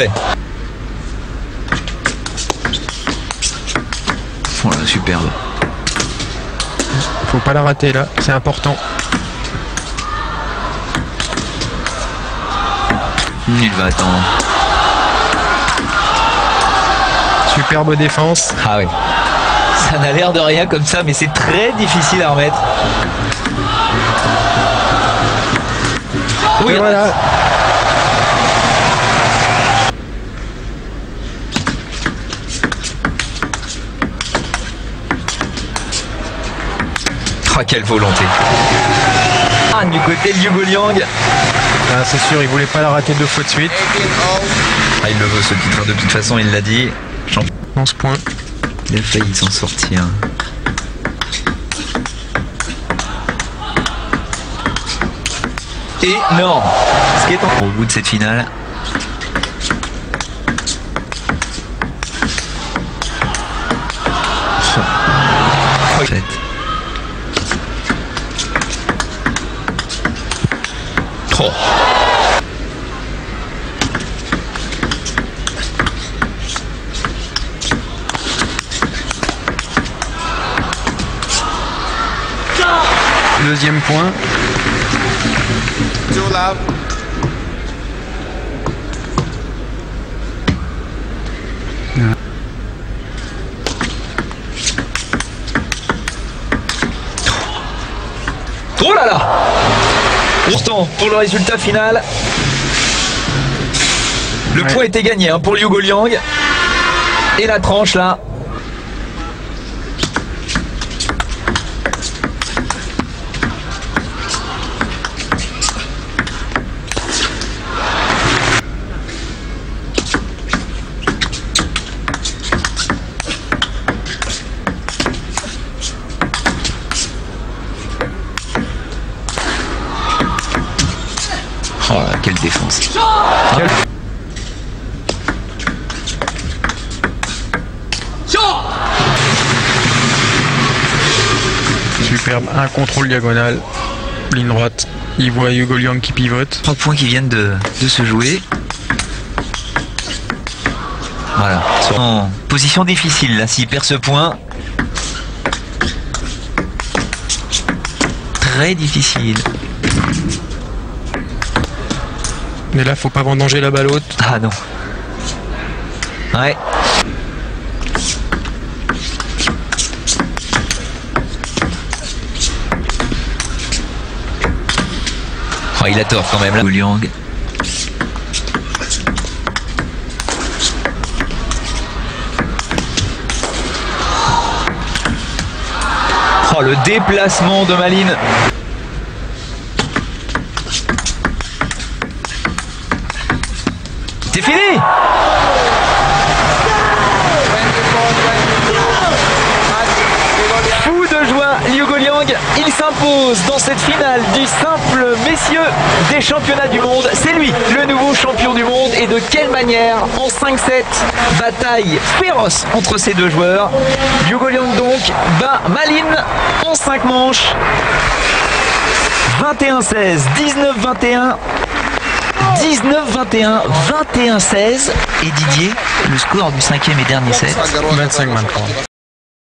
fait. Voilà, superbe. Faut pas la rater là, c'est important. Il va attendre. Superbe défense. Ah oui. Ça n'a l'air de rien comme ça, mais c'est très difficile à remettre. Oui, et voilà. Oh, quelle volonté. Ah, du côté de Hugo Liang. Ah, c'est sûr, il voulait pas la rater 2 fois de suite. Ah, il le veut ce titre, de toute façon, il l'a dit. 11 points. Il a failli s'en sortir. Énorme. Ce qui est au bout de cette finale. Oh. Deuxième point. Oh là là. Pourtant, pour le résultat final, le point était gagné hein, pour Hugo Liang. Et la tranche là. Oh là, quelle défense. Superbe, un contrôle diagonal, ligne droite. Il voit Hugo Liang qui pivote. 3 points qui viennent de se jouer. Voilà, en position difficile là, s'il perd ce point. Très difficile. Mais là, faut pas vendanger la balle haute. Ah non. Ouais. Oh, il a tort quand même là. Liang. Oh, le déplacement de Malines. C'est fini. Fou de joie, Hugo Liang, il s'impose dans cette finale du simple messieurs des championnats du monde. C'est lui, le nouveau champion du monde. Et de quelle manière, en 5-7, bataille féroce entre ces deux joueurs. Hugo Liang donc bat Malines en 5 manches. 21-16, 19-21. 19-21, 21-16 et Didier, le score du 5e et dernier set. 25-23.